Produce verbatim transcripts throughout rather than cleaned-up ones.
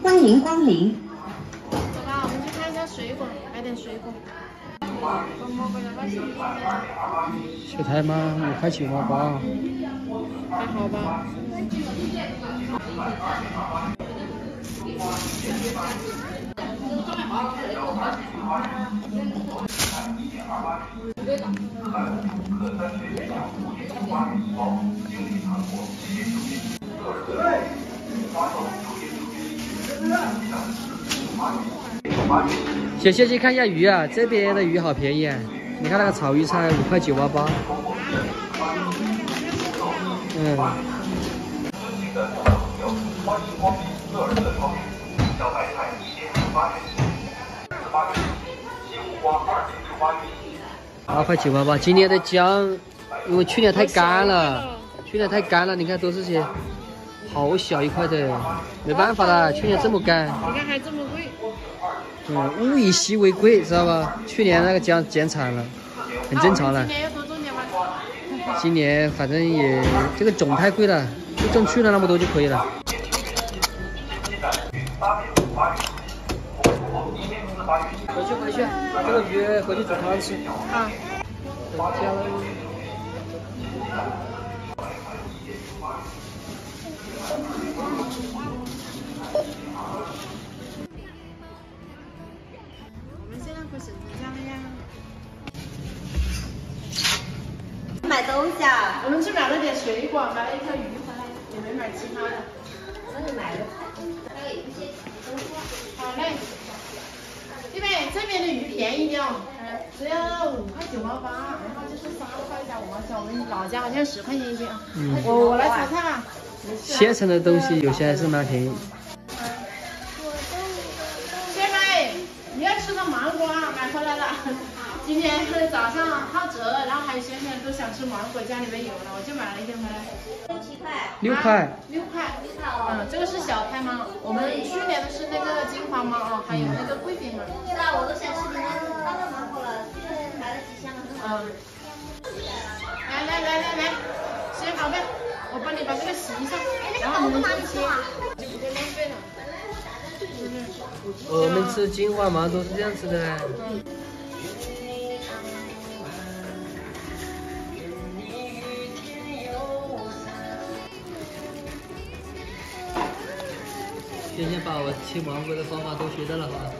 欢迎光临。 走吧，我们去看一下水果，买点水果。 雪苔吗？五块九毛八。 还好吧。 谢谢，去看一下鱼啊，这边的鱼好便宜啊！你看那个草鱼才五块九毛八。嗯。八块九毛八，今年的姜，因为去年太干了，去年太干了，你看都是些好小一块的，没办法了，去年这么干。 你看还这么贵。 嗯，物以稀为贵，知道吧？去年那个姜减产了，很正常了。 今年要多种点吗？ 今年反正也这个种太贵了，就种去了那么多就可以了。回去回去，这个鱼回去煮汤吃。 啊。 回家了。 我们现在回沈腾家了呀。 买东西啊？ 我们去买了点水果，买了一条鱼回来，也没买其他的。 那你买了，还有一些东西。 好嘞。这边这边的鱼便宜点哦，只要五块九毛八，然后就是三块加五毛钱，我们老家好像十块钱一斤啊。嗯。我我来炒菜啊。 现成的东西有些还是蛮便宜。 谢妹，你要吃的芒果啊，买回来了。今天早上好折，然后还有些人都想吃芒果，家里面有了，我就买了一点回来。 六七块。 六块。 六块。嗯，这个是小拍芒，我们去年的是那个金黄芒啊，还有那个贵宾芒。 是啊，我都想吃你那个大大芒果了，买了几箱了。 嗯。来来来来来，洗好呗，我帮你把这个洗一下，然后我们这一切就不会浪费了。 我们吃金黄芒都是这样吃的。 嗯。 今天把我切芒果的方法都学到了哈。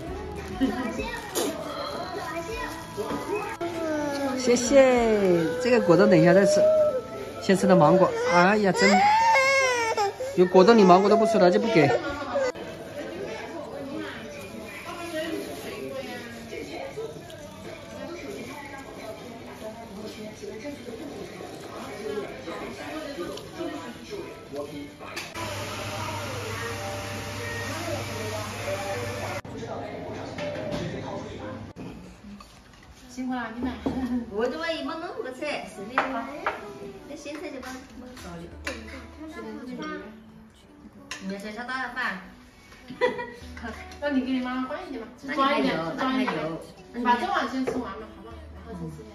谢谢，这个果冻等一下再吃，先吃的芒果。哎呀，真有果冻你芒果都不吃了就不给。 辛苦了，你们。 我这么一帮弄个菜，是的话，那现在就帮帮搞的。你要小小打饭。 那你给你妈妈换一点吧， 那装一点， 那装一还点。 有， 把这碗先吃完吧，好不好？然后再吃。